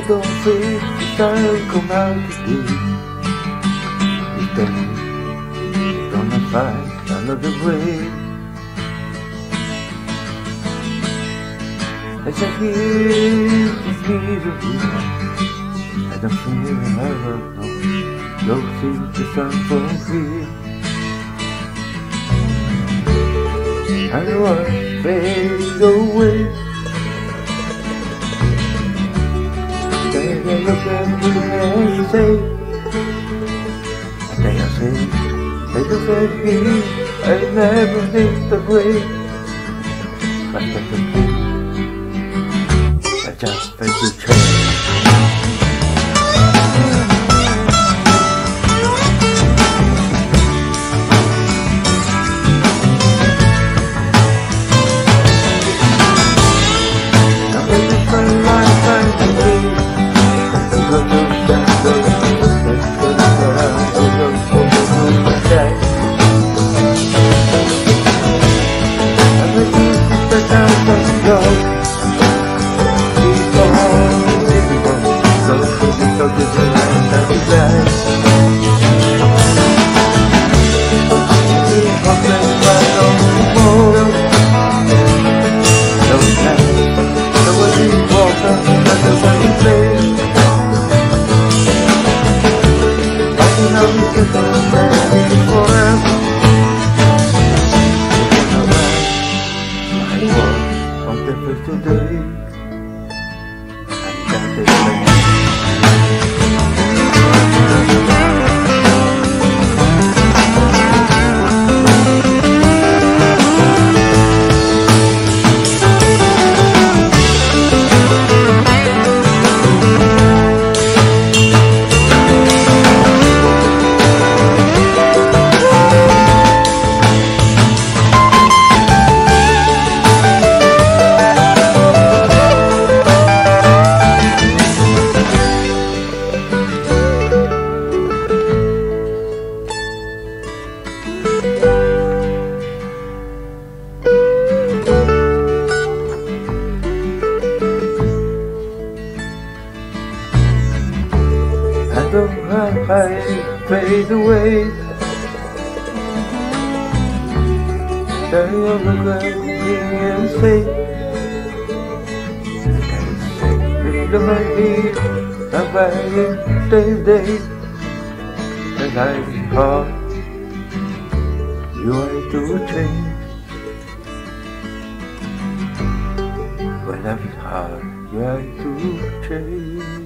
don't feel the sun come out today. You think you're gonna find another way. As I hear this misery, I don't feel ever know. Don't see the sun from here. I know I fade away. Then I look at me and say, then I say, they look at me, I never think the way. But that's okay, I just feel to change. Today, I got this thing. I don't have I fade away. Then you look at me and say, read my ear, I'm buying day. The life is hard, you are to change. When life is hard, you are to change.